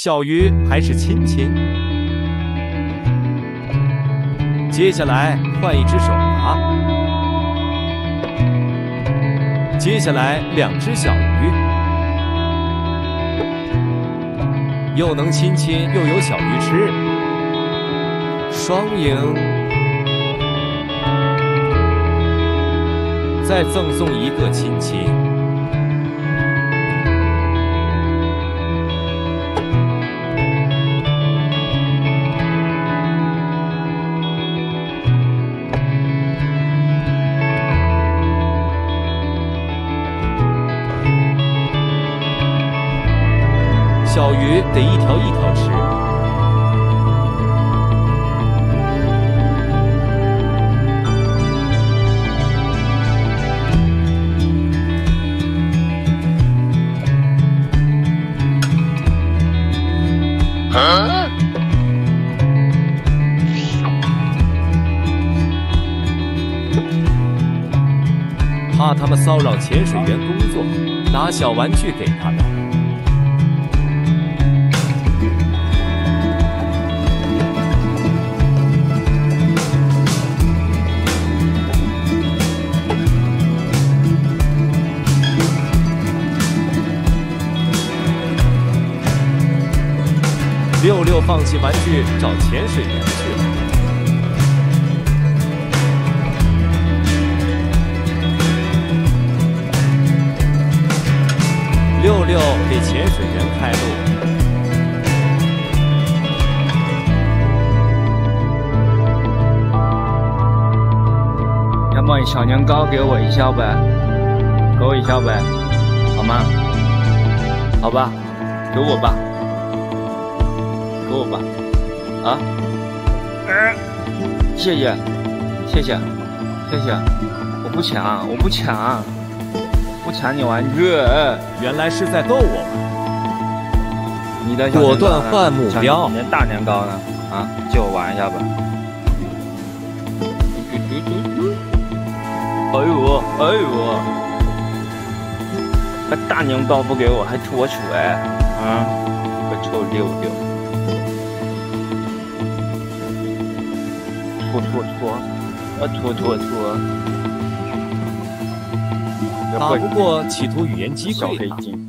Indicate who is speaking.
Speaker 1: 小鱼还是亲亲。接下来换一只手吧。接下来2只小鱼，又能亲亲又有小鱼吃，双赢。再赠送1个亲亲。小鱼得一条一条吃。怕他们骚扰潜水员工作，拿小玩具给他们。66放弃玩具找潜水员去了。66给潜水员开路。
Speaker 2: 要么小年糕给我1小呗，给我1小呗，好吗？好吧，给我吧。给我吧，啊，谢谢，谢谢，谢谢，我不抢，我不抢，不抢你玩具。
Speaker 1: 原来是在逗我
Speaker 2: 们。你的小
Speaker 1: 果断换目标。
Speaker 2: 你的大年糕呢？啊，借我玩一下吧。哎呦，哎呦，那大年糕不给我，还吐我水，啊，个臭66。吐！
Speaker 1: 打不过企图语言击
Speaker 2: 小
Speaker 1: 溃他，
Speaker 2: 黑金。